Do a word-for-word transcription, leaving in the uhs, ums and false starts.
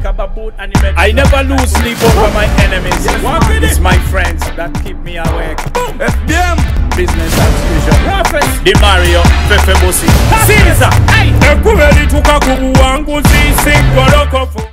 a baboon and the bed. I never lose sleep over my enemies. It's my friends that keep me awake. F B M. Business as usual. Prophet. The Mario, Feffe Bussi. Sizza. Hey. Ekubeli tukakubu wangu zisi. Goroko fu.